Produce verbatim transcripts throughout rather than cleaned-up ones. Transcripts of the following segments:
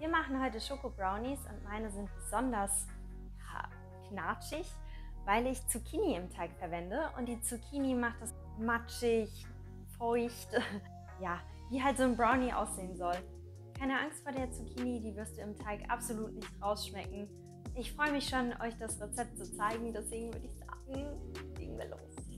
Wir machen heute Schoko-Brownies und meine sind besonders ja, knatschig, weil ich Zucchini im Teig verwende und die Zucchini macht das matschig, feucht, ja, wie halt so ein Brownie aussehen soll. Keine Angst vor der Zucchini, die wirst du im Teig absolut nicht rausschmecken. Ich freue mich schon, euch das Rezept zu zeigen, deswegen würde ich sagen, legen wir los.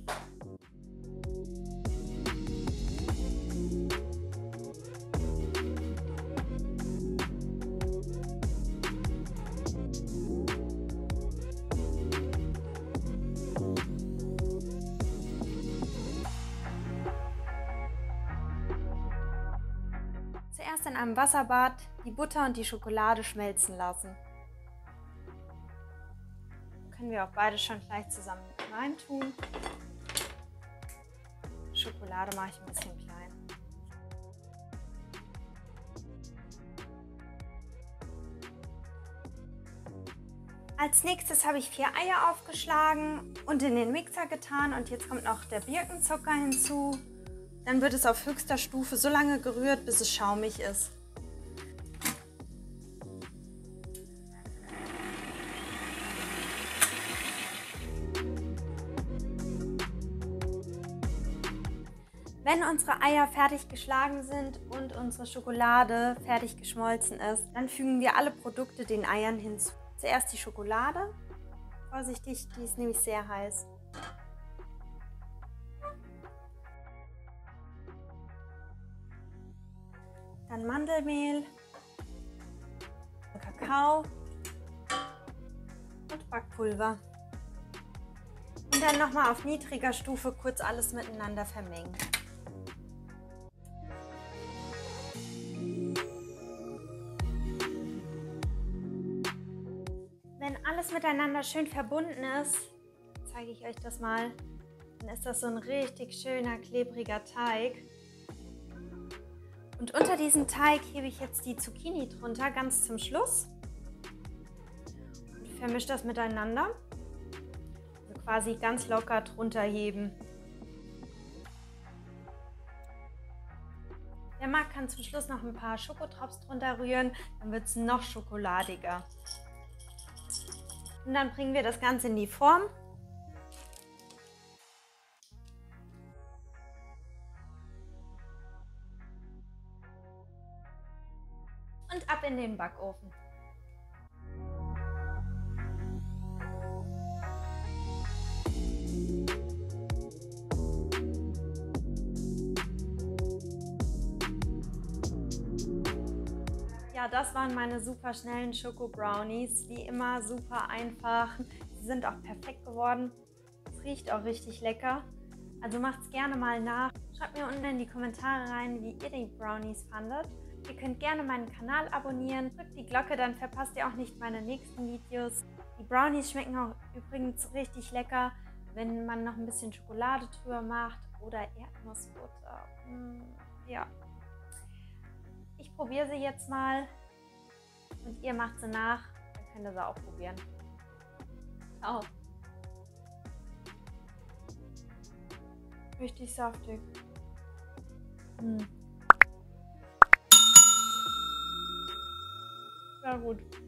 Zuerst in einem Wasserbad die Butter und die Schokolade schmelzen lassen. Können wir auch beide schon gleich zusammen reintun. Schokolade mache ich ein bisschen klein. Als nächstes habe ich vier Eier aufgeschlagen und in den Mixer getan und jetzt kommt noch der Birkenzucker hinzu. Dann wird es auf höchster Stufe so lange gerührt, bis es schaumig ist. Wenn unsere Eier fertig geschlagen sind und unsere Schokolade fertig geschmolzen ist, dann fügen wir alle Produkte den Eiern hinzu. Zuerst die Schokolade. Vorsichtig, die ist nämlich sehr heiß. Dann Mandelmehl, Kakao und Backpulver. Und dann nochmal auf niedriger Stufe kurz alles miteinander vermengen. Wenn alles miteinander schön verbunden ist, zeige ich euch das mal, dann ist das so ein richtig schöner, klebriger Teig. Und unter diesen Teig hebe ich jetzt die Zucchini drunter, ganz zum Schluss. Und vermische das miteinander. Also quasi ganz locker drunter heben. Wer mag, kann zum Schluss noch ein paar Schokotrops drunter rühren, dann wird es noch schokoladiger. Und dann bringen wir das Ganze in die Form. Und ab in den Backofen. Ja, das waren meine super schnellen Schoko-Brownies. Wie immer super einfach. Sie sind auch perfekt geworden. Es riecht auch richtig lecker. Also macht es gerne mal nach. Schreibt mir unten in die Kommentare rein, wie ihr die Brownies fandet. Ihr könnt gerne meinen Kanal abonnieren, drückt die Glocke, dann verpasst ihr auch nicht meine nächsten Videos. Die Brownies schmecken auch übrigens richtig lecker, wenn man noch ein bisschen Schokolade drüber macht oder Erdnussbutter. Hm, ja. Ich probiere sie jetzt mal und ihr macht sie nach, dann könnt ihr sie auch probieren. Ciao. Richtig saftig. Hm. Sehr gut.